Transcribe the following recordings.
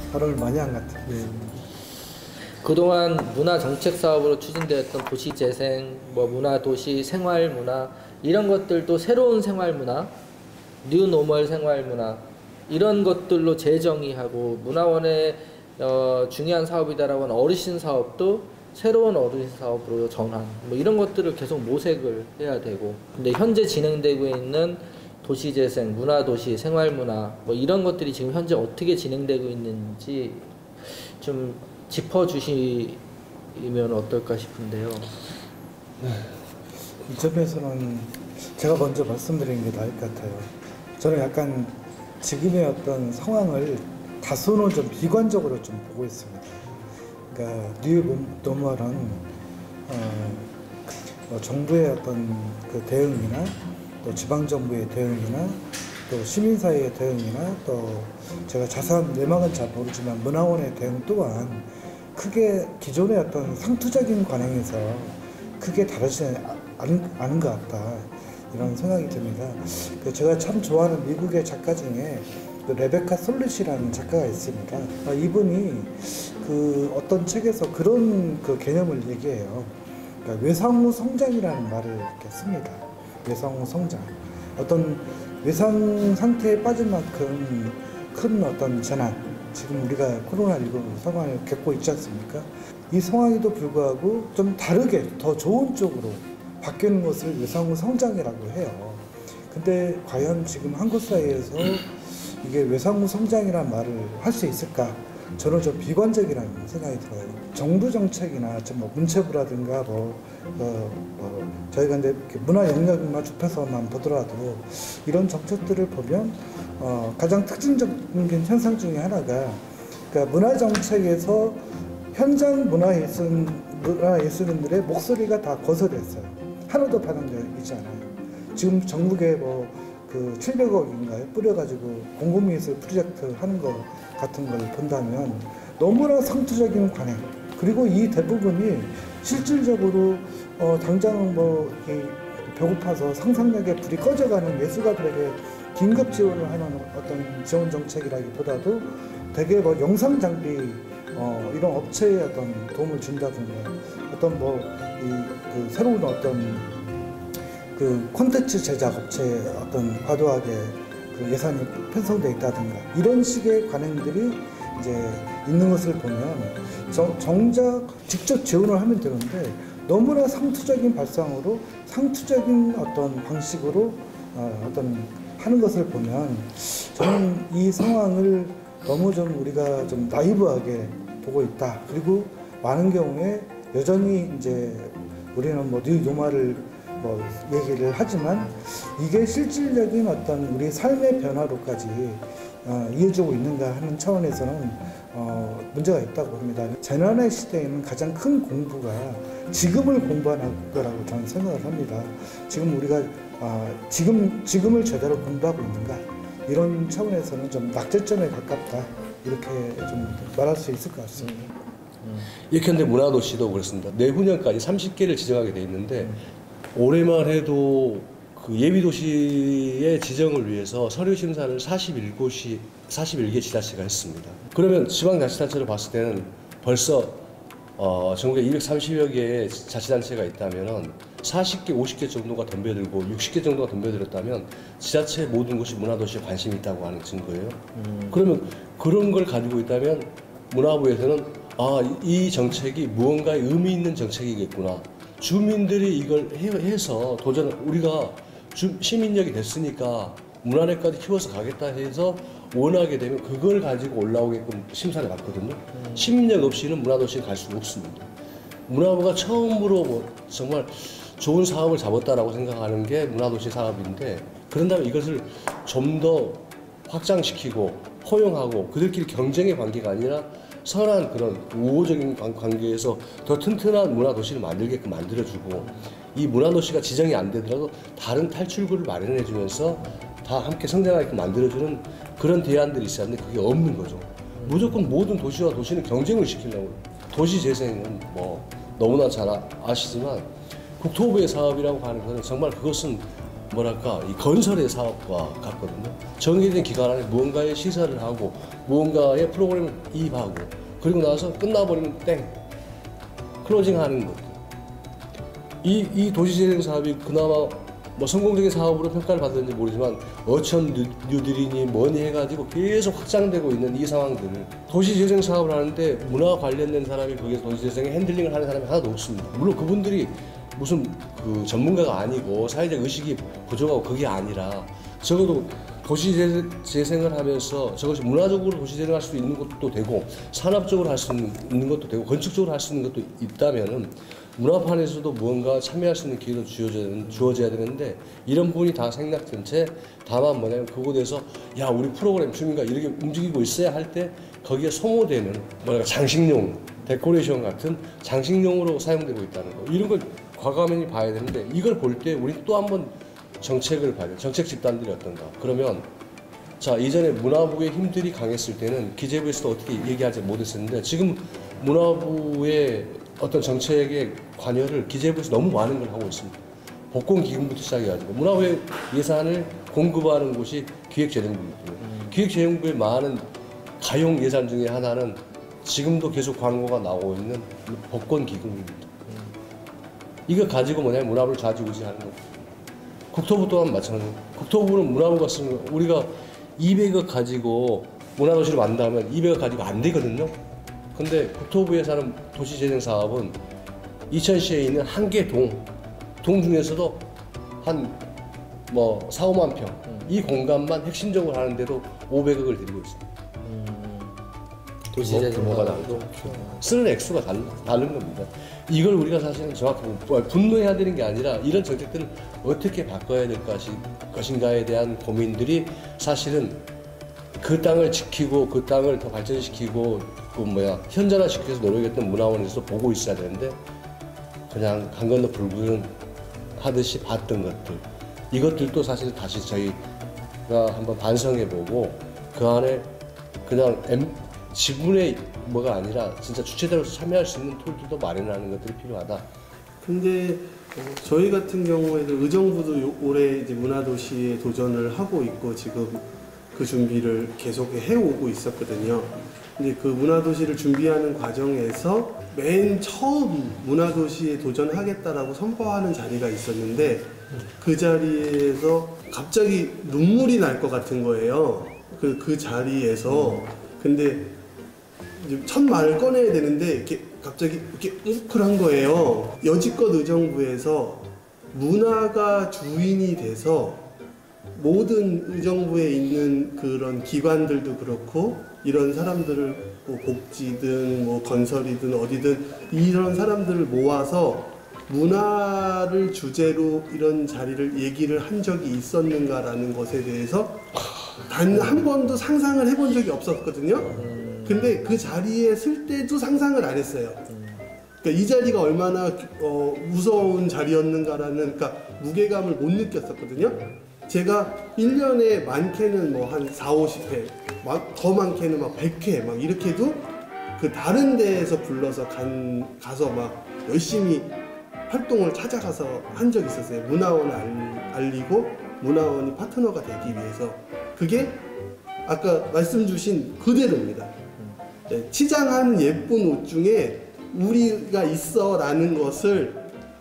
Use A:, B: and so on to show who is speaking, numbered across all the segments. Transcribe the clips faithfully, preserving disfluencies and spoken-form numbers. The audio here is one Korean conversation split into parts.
A: 발언을 많이 한 것 같아요. 네.
B: 그동안 문화 정책 사업으로 추진되었던 도시 재생, 뭐 문화 도시 생활 문화 이런 것들도 새로운 생활 문화, 뉴 노멀 생활 문화 이런 것들로 재정의하고 문화원의 어, 중요한 사업이다라고 하는 어르신 사업도 새로운 어르신 사업으로 전환 뭐 이런 것들을 계속 모색을 해야 되고 근데 현재 진행되고 있는 도시재생, 문화도시, 생활문화 뭐 이런 것들이 지금 현재 어떻게 진행되고 있는지 좀 짚어주시면 어떨까 싶은데요.
A: 네. 이 점에서는 제가 먼저 말씀드리는 게 나을 것 같아요. 저는 약간 지금의 어떤 상황을 다소는 좀 비관적으로 좀 보고 있습니다. 그러니까 뉴 노멀은 어, 뭐 정부의 어떤 그 대응이나 또 지방정부의 대응이나 또 시민사회의 대응이나 또 제가 자세한 내막은 잘 모르지만 문화원의 대응 또한 크게 기존의 어떤 상투적인 관행에서 크게 다르지 않은, 않은 것 같다 이런 생각이 듭니다. 그 제가 참 좋아하는 미국의 작가 중에 그 레베카 솔릿이라는 작가가 있습니다. 아, 이분이 그 어떤 책에서 그런 그 개념을 얘기해요. 그러니까 외상후 성장이라는 말을 이렇게 씁니다. 외상후 성장. 어떤 외상 상태에 빠진 만큼 큰 어떤 재난, 지금 우리가 코로나십구 상황을 겪고 있지 않습니까? 이 상황에도 불구하고 좀 다르게 더 좋은 쪽으로 바뀌는 것을 외상후 성장이라고 해요. 근데 과연 지금 한국 사회에서 이게 외상후 성장이라는 말을 할 수 있을까? 저는 좀 비관적이라는 생각이 들어요. 정부 정책이나 뭐 문체부라든가 뭐, 어, 뭐 저희가 이제 문화 영역만 좁혀서만 보더라도 이런 정책들을 보면 어, 가장 특징적인 현상 중에 하나가 그러니까 문화 정책에서 현장 문화예술 문화예술인들의 목소리가 다 거절됐어요. 하나도 반영되지 않아요. 지금 전국에 뭐 그 칠백억인가요? 뿌려가지고 공공예술 프로젝트 하는 거 같은 걸 본다면 너무나 상투적인 관행 그리고 이 대부분이 실질적으로 어 당장 뭐 배고파서 상상력에 불이 꺼져가는 예술가들에게 긴급 지원을 하는 어떤 지원 정책이라기보다도 되게 뭐 영상 장비 어 이런 업체에 어떤 도움을 준다든가 어떤 뭐 이 그 새로운 어떤 그 콘텐츠 제작 업체에 어떤 과도하게 그 예산이 편성되어 있다든가 이런 식의 관행들이 이제 있는 것을 보면 정, 정작 직접 지원을 하면 되는데 너무나 상투적인 발상으로 상투적인 어떤 방식으로 어, 어떤 하는 것을 보면 저는 이 상황을 너무 좀 우리가 좀 나이브하게 보고 있다. 그리고 많은 경우에 여전히 이제 우리는 뭐 뉴 노멀을 뭐 얘기를 하지만 이게 실질적인 어떤 우리 삶의 변화로까지 어, 이어지고 있는가 하는 차원에서는 어, 문제가 있다고 봅니다. 재난의 시대에는 가장 큰 공부가 지금을 공부하는 거라고 저는 생각을 합니다. 지금 우리가 어, 지금, 지금을 제대로 공부하고 있는가 이런 차원에서는 좀 낙제점에 가깝다 이렇게 좀 말할 수 있을 것 같습니다.
C: 음. 예컨대 문화도시도 그렇습니다. 내후년까지 삼십 개를 지정하게 돼 있는데 음. 올해만 해도 그 예비도시의 지정을 위해서 서류 심사를 사십일 곳이, 사십일 개 지자체가 했습니다. 그러면 지방자치단체로 봤을 때는 벌써 어, 전국에 이백삼십여 개의 자치단체가 있다면은 사십 개, 오십 개 정도가 덤벼들고 육십 개 정도가 덤벼들었다면 지자체 모든 곳이 문화도시에 관심이 있다고 하는 증거예요. 음. 그러면 그런 걸 가지고 있다면 문화부에서는 아, 이 정책이 무언가의 의미 있는 정책이겠구나. 주민들이 이걸 해서 도전, 우리가 주, 시민력이 됐으니까 문화력까지 키워서 가겠다 해서 원하게 되면 그걸 가지고 올라오게끔 심사를 받거든요. 음. 시민력 없이는 문화도시에 갈 수가 없습니다. 문화부가 처음으로 뭐 정말 좋은 사업을 잡았다라고 생각하는 게 문화도시 사업인데 그런다면 이것을 좀 더 확장시키고 포용하고 그들끼리 경쟁의 관계가 아니라 선한 그런 우호적인 관계에서 더 튼튼한 문화도시를 만들게끔 만들어주고 이 문화도시가 지정이 안 되더라도 다른 탈출구를 마련해주면서 다 함께 성장하게끔 만들어주는 그런 대안들이 있어야 하는데 그게 없는 거죠. 무조건 모든 도시와 도시는 경쟁을 시키려고 도시재생은 뭐 너무나 잘 아시지만 국토부의 사업이라고 하는 것은 정말 그것은 뭐랄까 이 건설의 사업과 같거든요. 정해진 기간 안에 무언가의 시설을 하고 무언가의 프로그램을 이입하고 그리고 나서 끝나버리면 땡 클로징하는 것들. 이, 이 도시재생 사업이 그나마 뭐 성공적인 사업으로 평가를 받았는지 모르지만 어촌 뉴, 뉴딜이니 뭐니 해가지고 계속 확장되고 있는 이 상황들을 도시재생 사업을 하는데 문화 관련된 사람이 거기서 도시재생의 핸들링을 하는 사람이 하나도 없습니다. 물론 그분들이 무슨 그 전문가가 아니고 사회적 의식이 부족하고 그게 아니라 적어도 도시재생을 하면서 저것이 문화적으로 도시재생할 수 있는 것도 되고 산업적으로 할 수 있는 것도 되고 건축적으로 할 수 있는 것도 있다면은 문화판에서도 무언가 참여할 수 있는 기회도 주어져야, 주어져야 되는데 이런 부분이 다 생략된 채 다만 뭐냐면 그곳에서 야 우리 프로그램 주민과 이렇게 움직이고 있어야 할 때 거기에 소모되는 뭐랄까 장식용, 데코레이션 같은 장식용으로 사용되고 있다는 거 이런 걸 과감히 봐야 되는데 이걸 볼 때 우리 또 한 번 정책을 봐야 돼요. 정책 집단들이 어떤가. 그러면 자 이전에 문화부의 힘들이 강했을 때는 기재부에서도 어떻게 얘기하지 못했었는데 지금 문화부의 어떤 정책의 관여를 기재부에서 너무 많은 걸 하고 있습니다. 복권기금부터 시작해가지고 문화부의 예산을 공급하는 곳이 기획재정부이거든요. 음. 기획재정부의 많은 가용 예산 중에 하나는 지금도 계속 광고가 나오고 있는 복권기금입니다. 음. 이거 가지고 뭐냐면 문화부를 좌지우지하는 거고 국토부 또한 마찬가지고 국토부는 문화부가 쓰는 거 우리가 이백억 가지고 문화도시를 만든다면 이백억 가지고 안 되거든요. 근데 국토부에서 하는 도시재생 사업은 이천시에 있는 한 개 동, 동 중에서도 한 뭐 사오만 평, 음. 이 공간만 핵심적으로 하는데도 오백억을 들이고 있습니다.
B: 음. 도시재생
C: 규모가 다르죠. 쓰는 액수가 다른, 다른 겁니다. 이걸 우리가 사실은 정확히 분노해야 되는 게 아니라 이런 정책들을 어떻게 바꿔야 될 것이, 것인가에 대한 고민들이 사실은 그 땅을 지키고 그 땅을 더 발전시키고 그 뭐야 현존화시키기 위해서 노력했던 문화원에서 보고 있어야 되는데 그냥 강 건너 불구경 하듯이 봤던 것들 이것들도 사실 다시 저희가 한번 반성해보고 그 안에 그냥 M, 지분의 뭐가 아니라 진짜 주체자로서 참여할 수 있는 툴들도 마련하는 것들이 필요하다.
D: 근데 어, 저희 같은 경우에도 의정부도 요, 올해 이제 문화도시에 도전을 하고 있고 지금 그 준비를 계속 해오고 있었거든요. 근데 그 문화도시를 준비하는 과정에서 맨 처음 문화도시에 도전하겠다라고 선포하는 자리가 있었는데 그 자리에서 갑자기 눈물이 날 것 같은 거예요. 그, 그 자리에서. 근데 이제 첫 말을 꺼내야 되는데 이렇게 갑자기 이렇게 웅크한 거예요. 여지껏 의정부에서 문화가 주인이 돼서 모든 의정부에 있는 그런 기관들도 그렇고 이런 사람들을 뭐 복지든 뭐 건설이든 어디든 이런 사람들을 모아서 문화를 주제로 이런 자리를 얘기를 한 적이 있었는가라는 것에 대해서 단 한 번도 상상을 해본 적이 없었거든요. 근데 그 자리에 쓸 때도 상상을 안 했어요. 그러니까 이 자리가 얼마나 어, 무서운 자리였는가라는 그러니까 무게감을 못 느꼈었거든요. 제가 일 년에 많게는 뭐 한 사오십 회, 막 더 많게는 막 백 회 막 이렇게도 그 다른 데에서 불러서 간, 가서 막 열심히 활동을 찾아가서 한 적이 있었어요. 문화원을 알, 알리고 문화원이 파트너가 되기 위해서. 그게 아까 말씀 주신 그대로입니다. 네, 치장한 예쁜 옷 중에 우리가 있어 라는 것을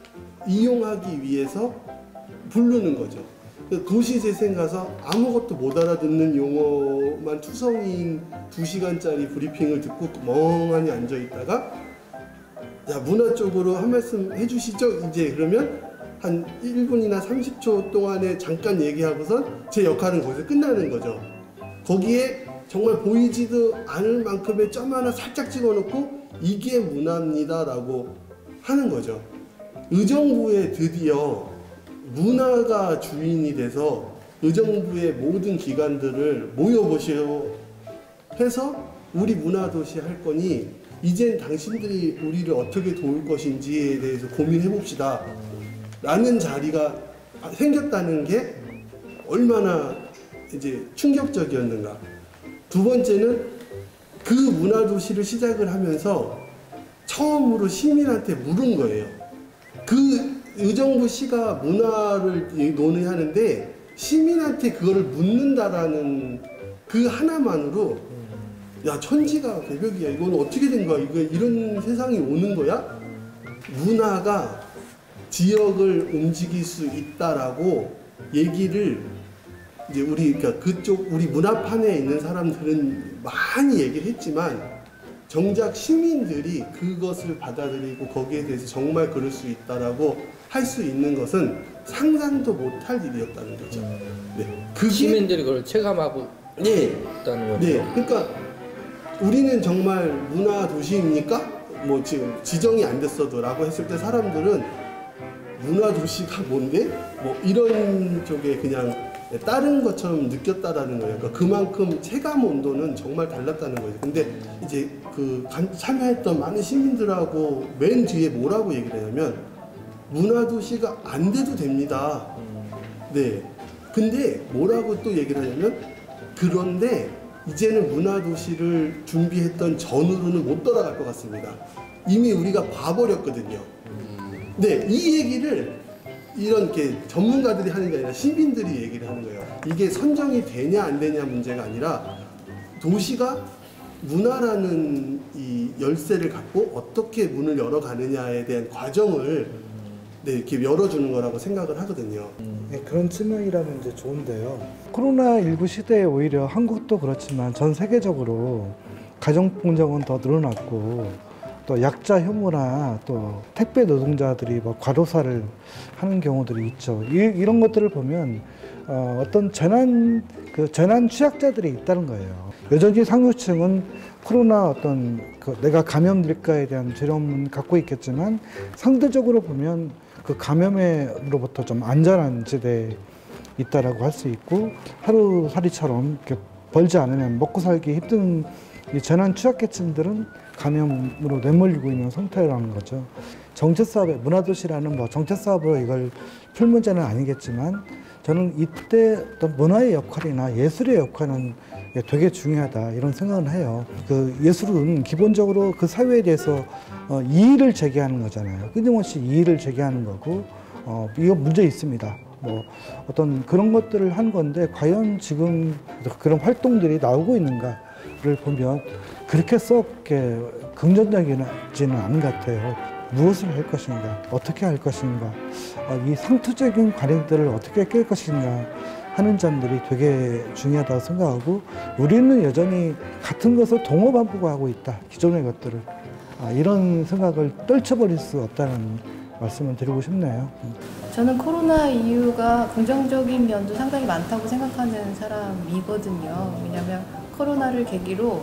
D: 이용하기 위해서 부르는 거죠. 도시재생 가서 아무것도 못 알아듣는 용어만 투성이인 두 시간짜리 브리핑을 듣고 멍하니 앉아있다가 야 문화 쪽으로 한 말씀 해주시죠. 이제 그러면 한 일 분이나 삼십 초 동안에 잠깐 얘기하고선 제 역할은 거기서 끝나는 거죠. 거기에 정말 보이지도 않을 만큼의 점 하나 살짝 찍어놓고 이게 문화입니다 라고 하는 거죠. 의정부에 드디어 문화가 주인이 돼서 의정부의 모든 기관들을 모여보시오 해서 우리 문화도시 할 거니 이젠 당신들이 우리를 어떻게 도울 것인지에 대해서 고민해 봅시다 라는 자리가 생겼다는 게 얼마나 이제 충격적이었는가. 두 번째는 그 문화도시를 시작을 하면서 처음으로 시민한테 물은 거예요. 그 의정부 시가 문화를 논의하는데 시민한테 그거를 묻는다라는 그 하나만으로 야 천지가 개벽이야 이건 어떻게 된 거야 이거 이런 세상이 오는 거야? 문화가 지역을 움직일 수 있다라고 얘기를 이제 우리 그러니까 그쪽 우리 문화판에 있는 사람들은 많이 얘기를 했지만 정작 시민들이 그것을 받아들이고 거기에 대해서 정말 그럴 수 있다라고 할 수 있는 것은 상상도 못할 일이었다는 거죠. 네, 그게
B: 시민들이 그걸 체감하고
D: 네,
B: 있다는 거죠.
D: 네, 그러니까 우리는 정말 문화 도시입니까? 뭐 지금 지정이 안 됐어도라고 했을 때 사람들은 문화 도시가 뭔데? 뭐 이런 쪽에 그냥 다른 것처럼 느꼈다라는 거예요. 그러니까 그만큼 체감 온도는 정말 달랐다는 거예요. 근데 이제 그 참여했던 많은 시민들하고 맨 뒤에 뭐라고 얘기를 하냐면 문화 도시가 안 돼도 됩니다. 네. 근데 뭐라고 또 얘기를 하냐면 그런데 이제는 문화 도시를 준비했던 전으로는 못 돌아갈 것 같습니다. 이미 우리가 봐버렸거든요. 네, 이 얘기를 이런 이렇게 전문가들이 하는 게 아니라 시민들이 얘기를 하는 거예요. 이게 선정이 되냐 안 되냐 문제가 아니라 도시가 문화라는 이 열쇠를 갖고 어떻게 문을 열어가느냐에 대한 과정을 네, 이렇게 열어주는 거라고 생각을 하거든요.
A: 네, 그런 측면이라면 이제 좋은데요. 코로나십구 시대에 오히려 한국도 그렇지만 전 세계적으로 가정폭력은 더 늘어났고 또 약자 혐오나 또 택배 노동자들이 뭐 과로사를 하는 경우들이 있죠. 이, 이런 것들을 보면 어, 어떤 재난 그 재난 취약자들이 있다는 거예요. 여전히 상류층은 코로나 어떤 그 내가 감염될까에 대한 두려움은 갖고 있겠지만 상대적으로 보면 그 감염으로부터 좀 안전한 지대에 있다라고 할 수 있고 하루살이처럼 이렇게 벌지 않으면 먹고 살기 힘든 이 재난 취약계층들은 감염으로 내몰리고 있는 상태라는 거죠. 정체사업에 문화도시라는 뭐 정체사업으로 이걸 풀 문제는 아니겠지만 저는 이때 어떤 문화의 역할이나 예술의 역할은 되게 중요하다 이런 생각은 해요. 그 예술은 기본적으로 그 사회에 대해서 어, 이의를 제기하는 거잖아요. 끊임없이 이의를 제기하는 거고 어, 이거 문제 있습니다. 뭐 어떤 그런 것들을 한 건데 과연 지금 그런 활동들이 나오고 있는가를 보면 그렇게 썩 이렇게 긍정적이지는 않은 것 같아요. 무엇을 할 것인가, 어떻게 할 것인가, 어, 이 상투적인 관행들을 어떻게 깰 것인가 하는 점들이 되게 중요하다고 생각하고 우리는 여전히 같은 것을 동어반복하고 있다. 기존의 것들을. 아, 이런 생각을 떨쳐버릴 수 없다는 말씀을 드리고 싶네요.
E: 저는 코로나 이유가 긍정적인 면도 상당히 많다고 생각하는 사람이거든요. 왜냐하면 코로나를 계기로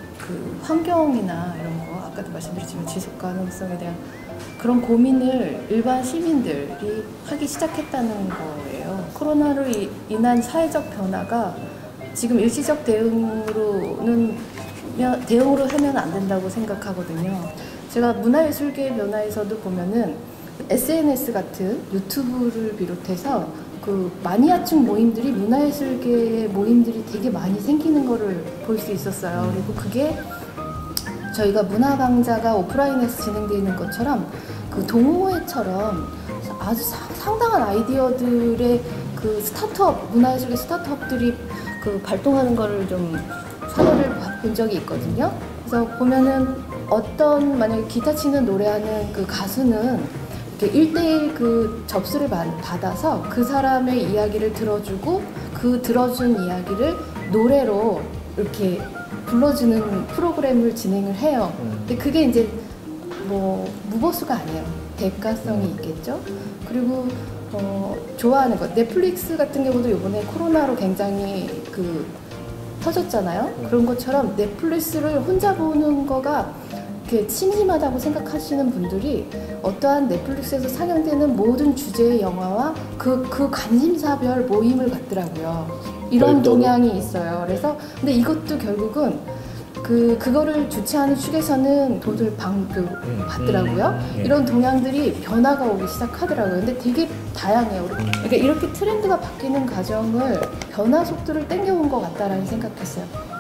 E: 그 환경이나 이런 거 아까도 말씀드렸지만 지속 가능성에 대한 그런 고민을 일반 시민들이 하기 시작했다는 거예요. 코로나로 인한 사회적 변화가 지금 일시적 대응으로는 대응으로 하면 안 된다고 생각하거든요. 제가 문화예술계의 변화에서도 보면은 에스엔에스 같은 유튜브를 비롯해서 그 마니아층 모임들이 문화예술계의 모임들이 되게 많이 생기는 거를 볼 수 있었어요. 그리고 그게 저희가 문화강좌가 오프라인에서 진행되어 있는 것처럼 그 동호회처럼 아주 상당한 아이디어들의 그 스타트업, 문화예술계 스타트업들이 그 발동하는 거를 좀 사례를 본 적이 있거든요. 그래서 보면은 어떤 만약에 기타 치는 노래하는 그 가수는 일 대일 그 접수를 받아서 그 사람의 이야기를 들어주고 그 들어준 이야기를 노래로 이렇게 불러주는 프로그램을 진행을 해요. 근데 그게 이제 뭐 무보수가 아니에요. 대가성이 있겠죠. 그리고 어, 좋아하는 것 넷플릭스 같은 경우도 이번에 코로나로 굉장히 그 터졌잖아요. 그런 것처럼 넷플릭스를 혼자 보는 거가 이렇게 심심하다고 생각하시는 분들이 어떠한 넷플릭스에서 상영되는 모든 주제의 영화와 그, 그 관심사별 모임을 갖더라고요. 이런 동향이 있어요. 그래서 근데 이것도 결국은 그 그거를 주최하는 축에서는 돈을 방, 그, 받더라고요. 이런 동향들이 변화가 오기 시작하더라고요. 근데 되게 다양해요. 그러니까 이렇게 트렌드가 바뀌는 과정을 변화 속도를 땡겨온 것 같다라는 생각했어요.